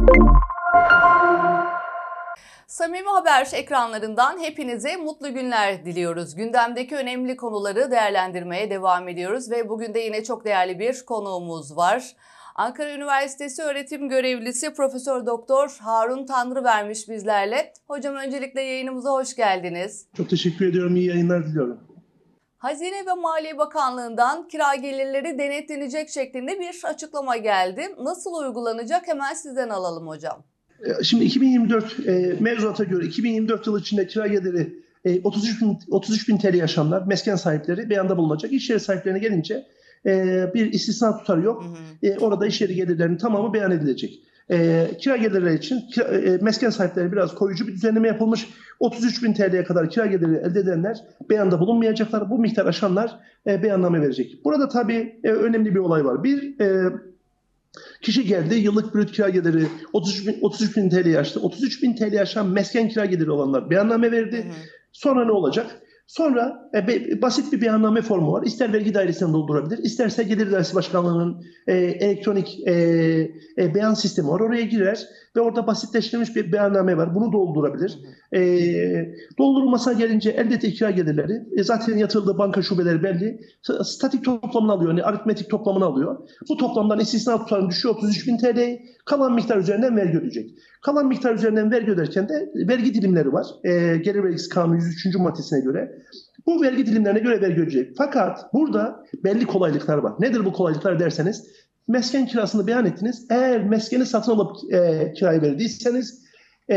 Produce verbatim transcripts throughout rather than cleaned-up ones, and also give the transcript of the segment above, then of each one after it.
Samimi Haber ekranlarından hepinize mutlu günler diliyoruz. Gündemdeki önemli konuları değerlendirmeye devam ediyoruz ve bugün de yine çok değerli bir konuğumuz var. Ankara Üniversitesi öğretim görevlisi Profesör Doktor Harun Tanrıvermiş bizlerle. Hocam öncelikle yayınımıza hoş geldiniz. Çok teşekkür ediyorum. İyi yayınlar diliyorum. Hazine ve Maliye Bakanlığı'ndan kira gelirleri denetlenecek şeklinde bir açıklama geldi. Nasıl uygulanacak hemen sizden alalım hocam. Şimdi iki bin yirmi dört e, mevzuata göre iki bin yirmi dört yılı içinde kira geliri e, otuz üç bin T L yaşayanlar, mesken sahipleri beyanda bulunacak. İş yeri sahiplerine gelince e, bir istisna tutarı yok. Hı hı. E, orada iş yeri gelirlerinin tamamı beyan edilecek. E, kira gelirleri için kira, e, mesken sahipleri biraz koruyucu bir düzenleme yapılmış. otuz üç bin T L'ye kadar kira geliri elde edenler beyanda bulunmayacaklar. Bu miktar aşanlar e, beyanname verecek. Burada tabii e, önemli bir olay var. Bir e, Kişi geldi, yıllık brüt kira geliri otuz üç bin T L'ye aştı. otuz üç bin T L'ye aşan mesken kira geliri olanlar beyanname verdi. Hı hı. Sonra ne olacak? Sonra e, be, basit bir beyanname formu var. İster vergi dairesinden doldurabilir, isterse Gelir Dairesi Başkanlığı'nın e, elektronik e, e, beyan sistemi var. Oraya girer ve orada basitleştirilmiş bir beyanname var. Bunu doldurabilir. Hı hı. E, doldurulmasına gelince elbette kira gelirleri e, zaten yatırıldığı banka şubeleri belli. Statik toplamını alıyor, yani aritmetik toplamını alıyor. Bu toplamdan istisna tutarını düşüyor otuz üç bin T L'ye. Kalan miktar üzerinden vergi ödeyecek. Kalan miktar üzerinden vergi öderken de vergi dilimleri var. E, Gelir Vergisi Kanunu yüz üçüncü maddesine göre. Bu vergi dilimlerine göre vergi ödeyecek. Fakat burada belli kolaylıklar var. Nedir bu kolaylıklar derseniz, mesken kirasını beyan ettiniz. Eğer meskeni satın alıp e, kirayı verdiyseniz e,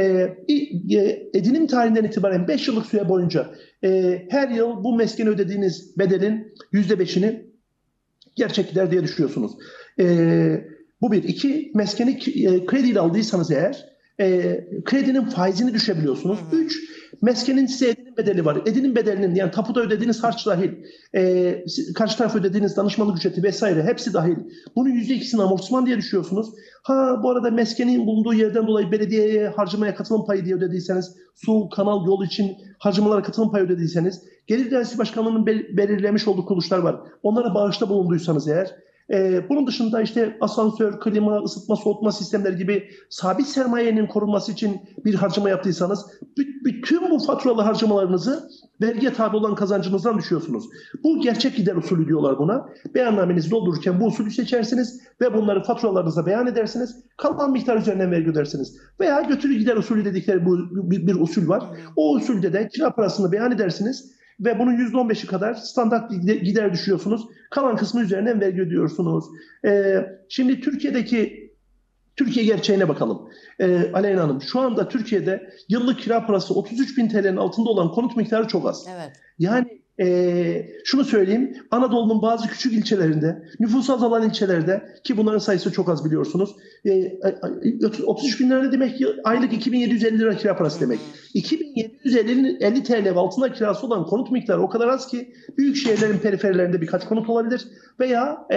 e, edinim tarihinden itibaren beş yıllık süre boyunca e, her yıl bu meskeni ödediğiniz bedelin yüzde beşini gerçek gider diye düşüyorsunuz. E, bu bir. İki, meskeni e, krediyle aldıysanız eğer e, kredinin faizini düşebiliyorsunuz. Hı hı. Üç, meskenin size edinim bedeli var. Edinim bedelinin, yani tapuda ödediğiniz harç dahil, e, karşı taraf ödediğiniz danışmanlık ücreti vesaire hepsi dahil. Bunun yüzde ikisini amortisman diye düşüyorsunuz. Ha bu arada meskenin bulunduğu yerden dolayı belediyeye harcamaya katılım payı diye ödediyseniz, su, kanal, yol için harcamalara katılım payı ödediyseniz, Gelir Dairesi Başkanlığı'nın belirlemiş olduğu kuruluşlar var. Onlara bağışta bulunduysanız eğer, Ee, bunun dışında işte asansör, klima, ısıtma, soğutma sistemleri gibi sabit sermayenin korunması için bir harcama yaptıysanız bütün bu faturalı harcamalarınızı vergiye tabi olan kazancınızdan düşüyorsunuz. Bu gerçek gider usulü diyorlar buna. Beyannamenizi doldururken bu usulü seçersiniz ve bunları faturalarınıza beyan edersiniz. Kalan miktar üzerinden vergi ödersiniz. Veya götürü gider usulü dedikleri bu, bir, bir usul var. O usulde de kira parasını beyan edersiniz ve bunun yüzde on beşi kadar standart gider düşüyorsunuz. Kalan kısmı üzerinden vergi ödüyorsunuz. Ee, şimdi Türkiye'deki Türkiye gerçeğine bakalım. Ee, Aleyna Hanım, şu anda Türkiye'de yıllık kira parası otuz üç bin T L'nin altında olan konut miktarı çok az. Evet. Yani e, şunu söyleyeyim, Anadolu'nun bazı küçük ilçelerinde, nüfusu azalan ilçelerde, ki bunların sayısı çok az biliyorsunuz, e, otuz üç bin lira ne demek? Aylık iki bin yedi yüz elli lira kira parası demek. iki bin yedi yüz elli T L ve altında kirası olan konut miktarı o kadar az ki büyük şehirlerin periferilerinde birkaç konut olabilir veya e,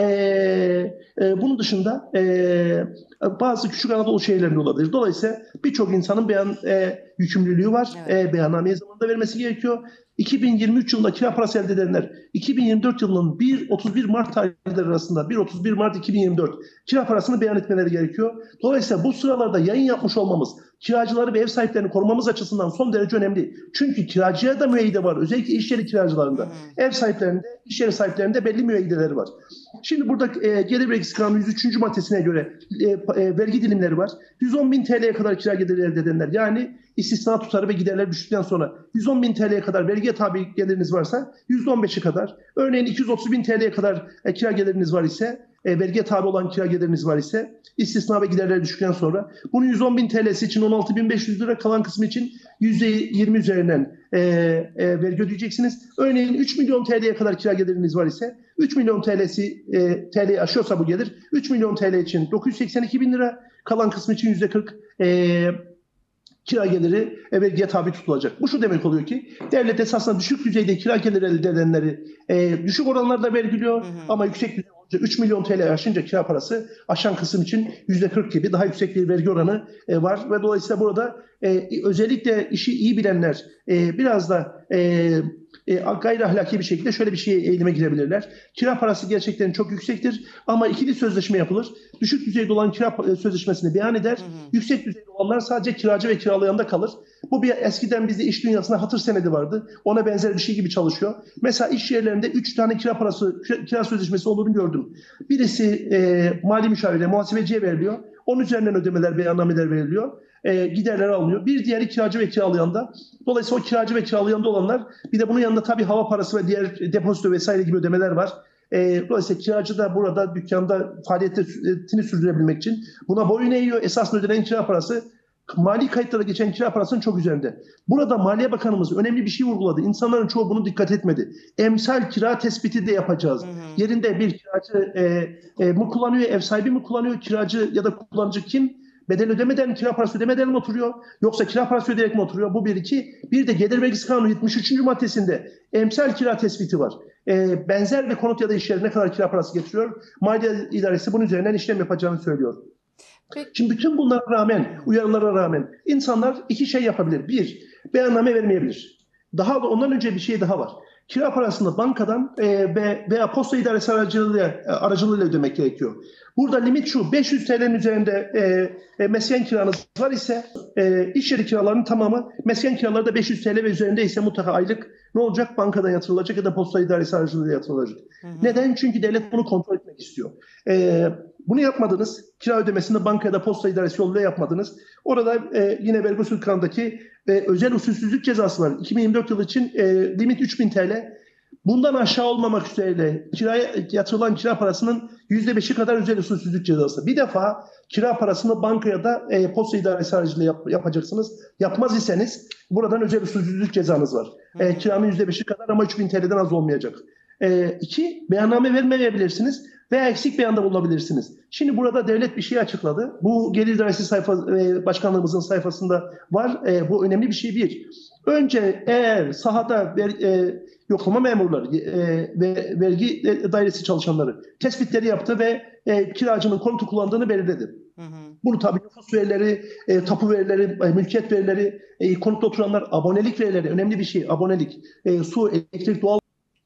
e, bunun dışında e, bazı küçük Anadolu şehirlerinde olabilir. Dolayısıyla birçok insanın beyan e, yükümlülüğü var. Evet. E, beyannameye zamanında vermesi gerekiyor. iki bin yirmi üç yılında kira parası elde edenler iki bin yirmi dört yılının bir otuz bir Mart tarihleri arasında bir otuz bir Mart iki bin yirmi dört kira parasını beyan etmeleri gerekiyor. Dolayısıyla bu sıralarda yayın yapmış olmamız kiracıları ve ev sahiplerini korumamız açısından son derece önemli. Çünkü kiracıya da müeyyide var. Özellikle iş yeri kiracılarında. Hmm. Ev sahiplerinde, iş yeri sahiplerinde belli müeyyideleri var. Şimdi burada e, Gelir Vergisi Kanunu yüz üçüncü maddesine göre e, e, vergi dilimleri var. yüz on bin T L'ye kadar kira geliri elde edenler, yani istisna tutarı ve giderler düştükten sonra yüz on bin T L'ye kadar vergiye tabi geliriniz varsa yüzde on beşi kadar, örneğin iki yüz otuz bin T L'ye kadar e, kira geliriniz var ise, e, vergiye tabi olan kira geliriniz var ise istisna ve giderler düştükten sonra bunun yüz on bin T L'si için on altı bin beş yüz lira, kalan kısmı için yüzde yirmi üzerinden e, e, vergi ödeyeceksiniz. Örneğin üç milyon T L'ye kadar kira geliriniz var ise üç milyon T L'si e, T L'yi aşıyorsa bu gelir üç milyon T L için dokuz yüz seksen iki bin lira, kalan kısmı için yüzde kırk e, kira geliri e, vergiye tabi tutulacak. Bu şu demek oluyor ki devlet esasında düşük düzeyde kira geliri elde edenleri e, düşük oranlarda vergiliyor, hı hı. ama yüksek düzeyde üç milyon T L aşınca kira parası aşan kısım için yüzde kırk gibi daha yüksek bir vergi oranı e, var ve dolayısıyla burada e, özellikle işi iyi bilenler e, biraz da e, e, gayri ahlaki bir şekilde şöyle bir şeye eğilime girebilirler. Kira parası gerçekten çok yüksektir ama ikili sözleşme yapılır. Düşük düzeyde olan kira sözleşmesini beyan eder. Hı hı. Yüksek düzeyde olanlar sadece kiracı ve kiralayanda kalır. Bu bir eskiden bizde iş dünyasında hatır senedi vardı. Ona benzer bir şey gibi çalışıyor. Mesela iş yerlerinde üç tane kira parası, kira sözleşmesi olduğunu gördüm. Birisi e, mali müşavire, muhasebeciye veriliyor. Onun üzerinden ödemeler, beyannameler veriliyor. E, giderler alınıyor. Bir diğeri kiracı ve kiralayanda. Dolayısıyla o kiracı ve kiralayanda olanlar, bir de bunun yanında tabii hava parası ve diğer depozito vesaire gibi ödemeler var. E, dolayısıyla kiracı da burada dükkanda faaliyetini sürdürebilmek için buna boyun eğiyor. Esasında ödenen kira parası mali kayıtlara geçen kira parasının çok üzerinde. Burada Maliye Bakanımız önemli bir şey vurguladı. İnsanların çoğu bunu dikkat etmedi. Emsal kira tespiti de yapacağız. Hı hı. Yerinde bir kiracı e, e, mi kullanıyor, ev sahibi mi kullanıyor, kiracı ya da kullanıcı kim? Bedel ödemeden, kira parası ödemeden mi oturuyor? Yoksa kira parası ödeyerek mi oturuyor? Bu bir, iki. Bir de Gelir Vergisi Kanunu yetmiş üçüncü maddesinde emsal kira tespiti var. E, benzer bir konut ya da iş yerine ne kadar kira parası getiriyor? Maliye İdaresi bunun üzerinden işlem yapacağını söylüyor. Peki. Şimdi bütün bunlara rağmen, uyarılara rağmen insanlar iki şey yapabilir. Bir, beyanname vermeyebilir. Daha da ondan önce bir şey daha var. Kira parasını bankadan e, veya posta idaresi aracılığıyla, aracılığıyla ödemek gerekiyor. Burada limit şu, beş yüz T L'nin üzerinde e, e, mesken kiranız var ise e, iş yeri kiralarının tamamı, mesken kiraları da beş yüz T L ve üzerinde ise mutlaka aylık ne olacak? Bankadan yatırılacak ya da posta idaresi aracılığıyla yatırılacak. Hı hı. Neden? Çünkü devlet bunu kontrol etmek istiyor. E, bunu yapmadınız. Kira ödemesini banka ya da posta idaresi yoluyla yapmadınız. Orada e, yine vergi usul kanundaki e, özel usulsüzlük cezası var. iki bin yirmi dört yılı için e, limit üç bin T L. Bundan aşağı olmamak üzere kiraya yatırılan kira parasının yüzde beşi kadar özel usulsüzlük cezası. Bir defa kira parasını bankaya da e, posta idaresi aracılığıyla yap, yapacaksınız. Yapmaz iseniz buradan özel usulsüzlük cezanız var. E, kiranın yüzde beşi kadar ama üç bin T L'den az olmayacak. E, iki, beyanname vermeyebilirsiniz veya eksik beyanda bulunabilirsiniz. Şimdi burada devlet bir şey açıkladı. Bu Gelir İdaresi sayfa, e, başkanlığımızın sayfasında var. E, bu önemli bir şey bir. Önce eğer sahada ver, e, yoklama memurları e, ve vergi dairesi çalışanları tespitleri yaptı ve e, kiracının konutu kullandığını belirledi. Hı hı. Bunu tabii nüfus verileri, e, tapu verileri, e, mülkiyet verileri, e, konutta oturanlar, abonelik verileri önemli bir şey. Abonelik, e, su, elektrik, doğal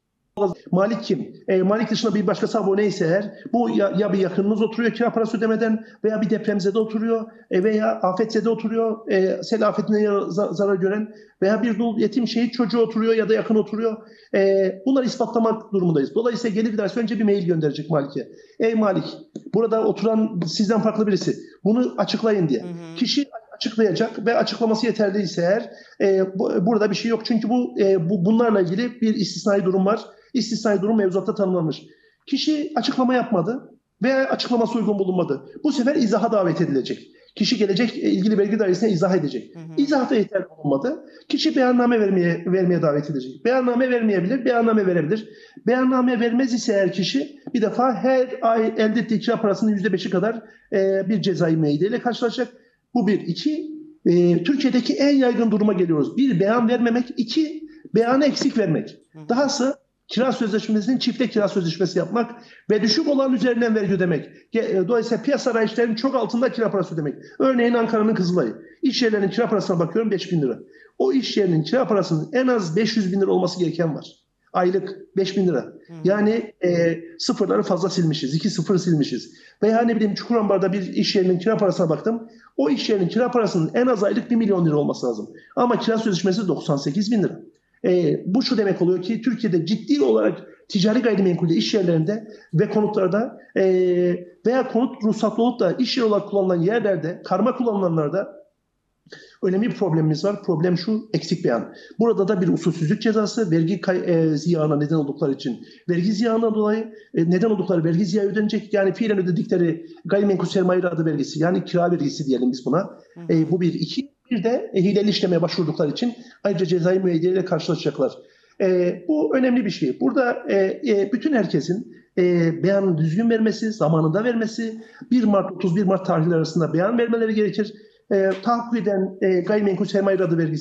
Malik kim? E, Malik dışında bir başkası abone ise eğer bu ya, ya bir yakınınız oturuyor kira parası ödemeden veya bir depremzede oturuyor e, veya afetzede oturuyor, e, sel afetinden zarar gören veya bir dul yetim şehit çocuğu oturuyor ya da yakın oturuyor. E, bunları ispatlamak durumundayız. Dolayısıyla Gelir İdaresi önce bir mail gönderecek Malik'e. Ey Malik, burada oturan sizden farklı birisi. Bunu açıklayın diye. Hı hı. Kişi açıklayacak ve açıklaması yeterli değilse eğer e, bu, burada bir şey yok. Çünkü bu, e, bu bunlarla ilgili bir istisnai durum var. İstisnai durum mevzuatta tanımlanmış. Kişi açıklama yapmadı veya açıklaması uygun bulunmadı. Bu sefer izaha davet edilecek. Kişi gelecek ilgili vergi dairesine izah edecek. Hı hı. İzah da yeterli bulunmadı. Kişi beyanname vermeye, vermeye davet edecek. Beyanname vermeyebilir, beyanname verebilir. Beyanname vermez ise eğer kişi bir defa her ay elde ettiği kira parasının yüzde beşi kadar e, bir cezai müeyyideyle karşılaşacak. Bu bir. İki, e, Türkiye'deki en yaygın duruma geliyoruz. Bir, beyan vermemek. İki, beyanı eksik vermek. Hı hı. Dahası kira sözleşmesinin çifte kira sözleşmesi yapmak ve düşük olan üzerinden vergi ödemek. Dolayısıyla piyasa rayişlerinin çok altında kira parası ödemek. Örneğin Ankara'nın Kızılay'ı. İş yerlerinin kira parasına bakıyorum beş bin lira. O iş yerinin kira parasının en az beş yüz bin lira olması gereken var. Aylık beş bin lira. Hmm. Yani e, sıfırları fazla silmişiz. iki sıfır silmişiz. Veya ne bileyim Çukurambar'da bir iş yerinin kira parasına baktım. O iş yerinin kira parasının en az aylık bir milyon lira olması lazım. Ama kira sözleşmesi doksan sekiz bin lira. E, bu şu demek oluyor ki Türkiye'de ciddi olarak ticari gayrimenkulde iş yerlerinde ve konutlarda e, veya konut ruhsatlı olup da iş yeri olarak kullanılan yerlerde, karma kullanılanlarda önemli bir problemimiz var. Problem şu, eksik beyan. Burada da bir usulsüzlük cezası, vergi e, ziyağına neden oldukları için vergi ziyağına dolayı e, neden oldukları vergi ziyağı ödenecek. Yani fiilen ödedikleri gayrimenkul sermaye adı vergisi, yani kira vergisi diyelim biz buna. E, bu bir. iki Bir de e, hileli işlemeye başvurdukları için ayrıca cezai müeyyideyle karşılaşacaklar. E, bu önemli bir şey. Burada e, e, bütün herkesin e, beyanını düzgün vermesi, zamanında vermesi, bir Mart otuz bir Mart tarihleri arasında beyan vermeleri gerekir. E, tahakkuk eden e, gayrimenkul sermaye adı vergisi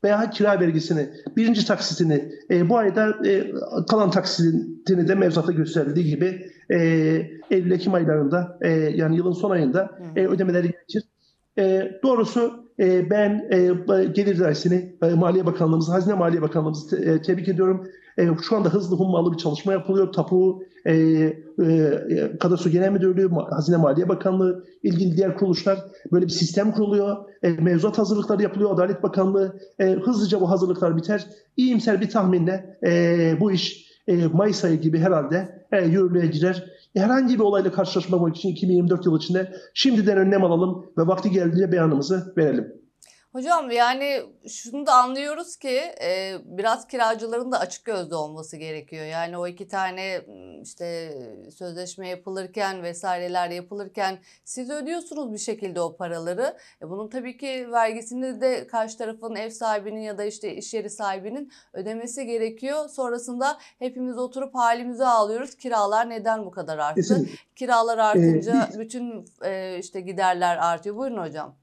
veya kira vergisini, birinci taksitini e, bu ayda e, kalan taksitini de mevzuatta gösterildiği gibi e, Eylül-Ekim aylarında e, yani yılın son ayında e, ödemeleri gerekir. E, doğrusu e, ben e, Gelir Dairesi'ni, e, Maliye Bakanlığımızı, Hazine Maliye Bakanlığımızı te, e, tebrik ediyorum. E, şu anda hızlı hummalı bir çalışma yapılıyor. Tapu, e, e, Kadastro Genel Müdürlüğü, Hazine Maliye Bakanlığı, ilgili diğer kuruluşlar böyle bir sistem kuruluyor. E, mevzuat hazırlıkları yapılıyor. Adalet Bakanlığı e, hızlıca bu hazırlıklar biter. İyimser bir tahminle e, bu iş e, Mayıs ayı gibi herhalde e, yürürlüğe girer. Herhangi bir olayla karşılaşmamak için iki bin yirmi dört yılı içinde şimdiden önlem alalım ve vakti geldiğinde beyanımızı verelim. Hocam yani şunu da anlıyoruz ki e, biraz kiracıların da açık gözlü olması gerekiyor. Yani o iki tane işte sözleşme yapılırken vesaireler yapılırken siz ödüyorsunuz bir şekilde o paraları. E, bunun tabii ki vergisini de karşı tarafın, ev sahibinin ya da işte iş yeri sahibinin ödemesi gerekiyor. Sonrasında hepimiz oturup halimize ağlıyoruz. Kiralar neden bu kadar arttı? Kesinlikle. Kiralar artınca Ee, bütün e, işte giderler artıyor. Buyurun hocam.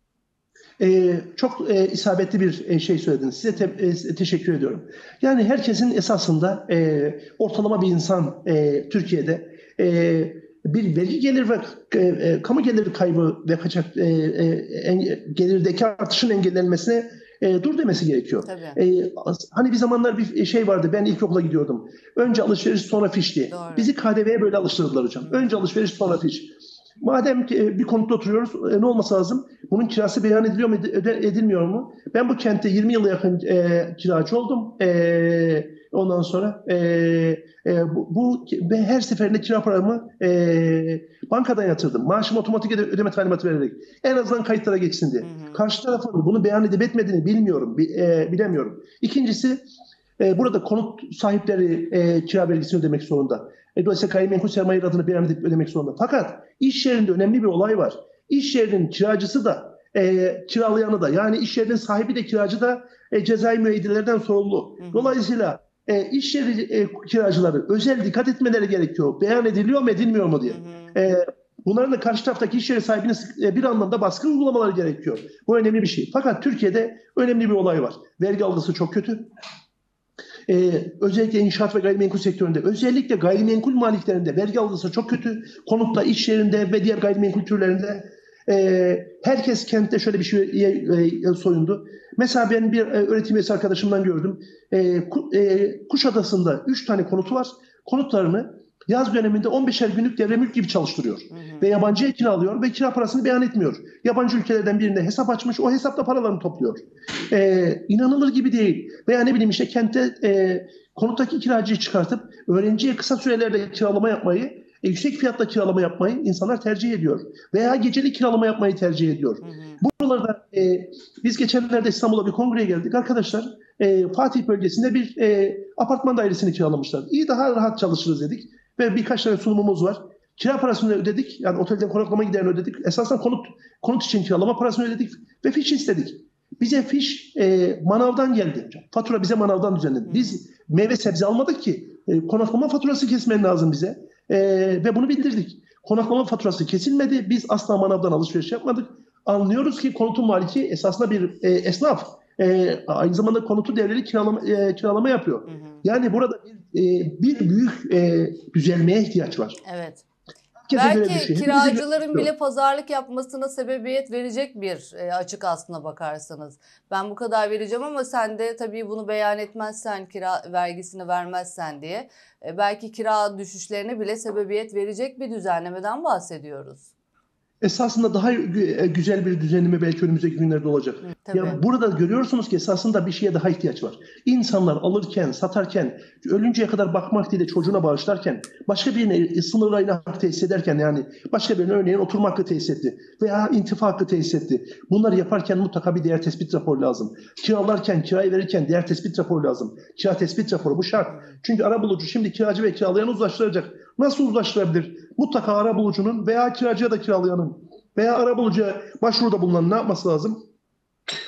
Ee, çok e, isabetli bir e, şey söylediniz. Size te e, teşekkür ediyorum. Yani herkesin esasında e, ortalama bir insan e, Türkiye'de e, bir vergi gelir ve e, e, kamu geliri kaybı ve kaçak e, e, en, gelirdeki artışın engellenmesine e, dur demesi gerekiyor. E, hani bir zamanlar bir şey vardı. Ben ilkokula gidiyordum. Önce alışveriş sonra fiş diye. Doğru. Bizi K D V'ye böyle alıştırdılar hocam. Hı. Önce alışveriş sonra fiş. Madem ki bir konutta oturuyoruz, e, ne olması lazım? Bunun kirası beyan ediliyor mu, edilmiyor mu? Ben bu kentte yirmi yıla yakın e, kiracı oldum. E, ondan sonra e, e, bu, bu ve her seferinde kira paramı e, bankadan yatırdım. Maaşımı otomatik ödeme talimatı vererek. En azından kayıtlara geçsin diye. Hı hı. Karşı tarafın bunu beyan edip etmediğini bilmiyorum, e, bilemiyorum. İkincisi, e, burada konut sahipleri e, kira vergisini ödemek zorunda. E, dolayısıyla gayrimenkul sermaye adını beyan edip ödemek zorunda. Fakat iş yerinde önemli bir olay var. İş yerinin kiracısı da e, kiralayanı da, yani iş yerinin sahibi de kiracı da e, cezai müeyyidelerden sorumlu. Hı hı. Dolayısıyla e, iş yeri e, kiracıları özel dikkat etmeleri gerekiyor. Beyan ediliyor mu edilmiyor mu diye. Hı hı. E, bunların da karşı taraftaki iş yeri sahibine e, bir anlamda baskı uygulamaları gerekiyor. Bu önemli bir şey. Fakat Türkiye'de önemli bir olay var. Vergi algısı çok kötü. Ee, özellikle inşaat ve gayrimenkul sektöründe, özellikle gayrimenkul maliklerinde vergi algısı çok kötü. Konutta, iş yerinde ve diğer gayrimenkul türlerinde e, herkes kentte şöyle bir şeye e, soyundu. Mesela ben bir e, öğretim üyesi arkadaşımdan gördüm. E, ku, e, Kuşadası'nda üç tane konutu var. Konutlarını yaz döneminde on beşer günlük devre mülk gibi çalıştırıyor. Hı hı. Ve yabancıya kira alıyor ve kira parasını beyan etmiyor. Yabancı ülkelerden birinde hesap açmış, o hesapta paralarını topluyor. Ee, inanılır gibi değil. Veya ne bileyim işte kentte e, konuttaki kiracıyı çıkartıp öğrenciye kısa sürelerde kiralama yapmayı, e, yüksek fiyatla kiralama yapmayı insanlar tercih ediyor. Veya geceli kiralama yapmayı tercih ediyor. Hı hı. Buralarda e, biz geçenlerde İstanbul'a bir kongreye geldik. Arkadaşlar e, Fatih bölgesinde bir e, apartman dairesini kiralamışlar. İyi, daha rahat çalışırız dedik. Ve birkaç tane sunumumuz var. Kira parasını ödedik. Yani otelden konaklama giderini ödedik. Esasen konut konut için kiralama parasını ödedik. Ve fiş istedik. Bize fiş e, manavdan geldi. Fatura bize manavdan düzenlendi. Biz meyve sebze almadık ki. E, konaklama faturası kesmen lazım bize. E, ve bunu bildirdik. Konaklama faturası kesilmedi. Biz asla manavdan alışveriş yapmadık. Anlıyoruz ki konutun maliki esasında bir e, esnaf. E, aynı zamanda konutu devreli kiralama, e, kiralama yapıyor. Hı hı. Yani burada bir, e, bir büyük e, düzelmeye ihtiyaç var. Evet. Herkese Belki kiracıların bile pazarlık yapmasına sebebiyet verecek bir e, açık aslına bakarsanız. Ben bu kadar vereceğim ama sen de tabii bunu beyan etmezsen, kira vergisini vermezsen diye e, belki kira düşüşlerine bile sebebiyet verecek bir düzenlemeden bahsediyoruz. Esasında daha güzel bir düzenleme belki önümüzdeki günlerde olacak. Hı, ya burada görüyorsunuz ki esasında bir şeye daha ihtiyaç var. İnsanlar alırken, satarken, ölünceye kadar bakmak değil de çocuğuna bağışlarken, başka birine sınırlarına hak tesis ederken, yani başka birine örneğin oturma hakkı tesis etti veya intifa hakkı tesis etti. Bunları yaparken mutlaka bir değer tespit raporu lazım. Kiralarken, kirayı verirken değer tespit raporu lazım. Kira tespit raporu bu şart. Çünkü arabulucu şimdi kiracı ve kiralayanı uzlaştıracak. Nasıl uzlaştırabilir? Mutlaka arabulucunun veya kiracıya da kiralayanın veya arabulucuya başvuruda bulunan ne yapması lazım?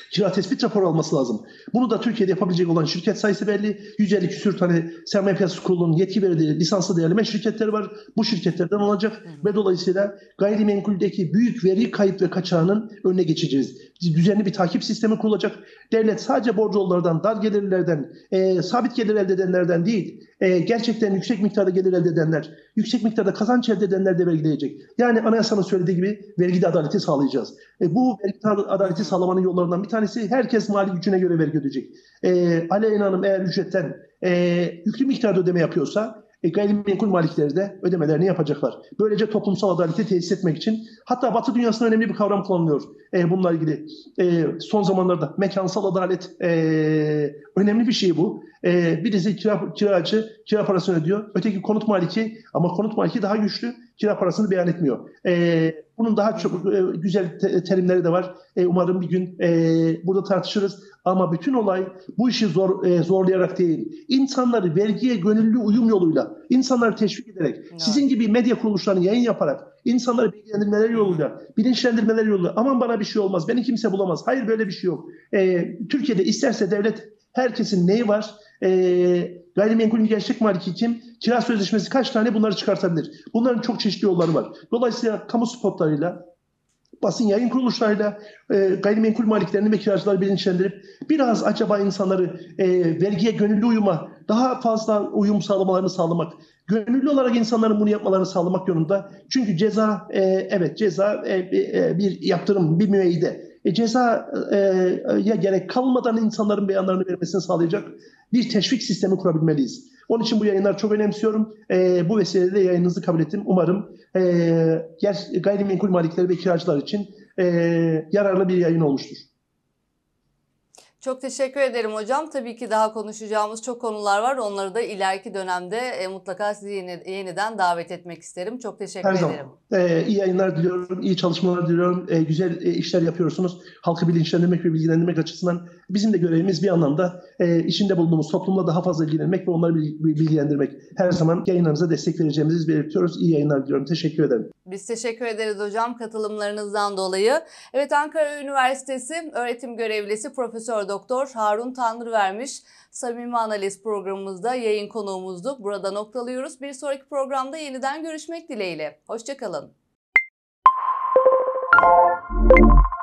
Kira tespit raporu alması lazım. Bunu da Türkiye'de yapabilecek olan şirket sayısı belli. yüz elli küsür tane Sermaye Piyasası Kurulu'nun yetki verdiği lisanslı değerleme şirketleri var. Bu şirketlerden olacak ve dolayısıyla gayrimenkuldeki büyük veri kayıp ve kaçağının önüne geçeceğiz. Düzenli bir takip sistemi kurulacak. Devlet sadece borcululardan, dar gelirlerden, e, sabit gelir elde edenlerden değil, e, gerçekten yüksek miktarda gelir elde edenler, yüksek miktarda kazanç elde edenler de vergileyecek. Yani anayasanın söylediği gibi vergide adaleti sağlayacağız. E, bu vergide adaleti sağlamanın yollarından bir tanesi herkes mali gücüne göre vergi ödeyecek. E, Aleyna Hanım eğer ücretten e, yüklü miktarda ödeme yapıyorsa E, gayrimenkul malikleri de ödemelerini yapacaklar. Böylece toplumsal adaleti tesis etmek için, hatta Batı dünyasında önemli bir kavram kullanılıyor e, bununla ilgili. E, son zamanlarda mekansal adalet e, önemli bir şey bu. E, birisi kira, kiracı kira parasını ödüyor. Öteki konut maliki, ama konut maliki daha güçlü, kira parasını beyan etmiyor. E, bunun daha çok e, güzel te- terimleri de var. E, umarım bir gün e, burada tartışırız. Ama bütün olay bu işi zor, e, zorlayarak değil, insanları vergiye gönüllü uyum yoluyla, insanları teşvik ederek, Evet. sizin gibi medya kuruluşlarını yayın yaparak, insanları bilgilendirmeler yoluyla, bilinçlendirmeler yoluyla, aman bana bir şey olmaz, beni kimse bulamaz. Hayır, böyle bir şey yok. E, Türkiye'de isterse devlet, herkesin neyi var? E, gayrimenkulün gerçek maliki kim? Kira sözleşmesi kaç tane, bunları çıkartabilir. Bunların çok çeşitli yolları var. Dolayısıyla kamu spotlarıyla, basın yayın kuruluşlarıyla e, gayrimenkul maliklerini ve kiracıları bilinçlendirip biraz acaba insanları e, vergiye gönüllü uyuma, daha fazla uyum sağlamalarını sağlamak, gönüllü olarak insanların bunu yapmalarını sağlamak yolunda. Çünkü ceza, e, evet ceza e, e, bir yaptırım, bir müeyyide. E, cezaya gerek kalmadan insanların beyanlarını vermesini sağlayacak bir teşvik sistemi kurabilmeliyiz. Onun için bu yayınlar çok önemsiyorum. E, bu vesileyle yayınınızı kabul ettim. Umarım e, gayrimenkul malikleri ve kiracılar için e, yararlı bir yayın olmuştur. Çok teşekkür ederim hocam. Tabii ki daha konuşacağımız çok konular var. Onları da ileriki dönemde e, mutlaka sizi yeni, yeniden davet etmek isterim. Çok teşekkür Her zaman. ederim. Ee, iyi yayınlar diliyorum, iyi çalışmalar diliyorum. Ee, güzel e, işler yapıyorsunuz. Halkı bilinçlendirmek ve bilgilendirmek açısından bizim de görevimiz bir anlamda e, içinde bulunduğumuz toplumla daha fazla ilgilenmek ve onları bilgilendirmek. Her zaman yayınlarınıza destek vereceğimizi belirtiyoruz. İyi yayınlar diliyorum. Teşekkür ederim. Biz teşekkür ederiz hocam katılımlarınızdan dolayı. Evet, Ankara Üniversitesi öğretim görevlisi Profesör Doktor Harun Tanrıvermiş Samimi Analiz programımızda yayın konuğumuzdu. Burada noktalıyoruz. Bir sonraki programda yeniden görüşmek dileğiyle. Hoşça kalın.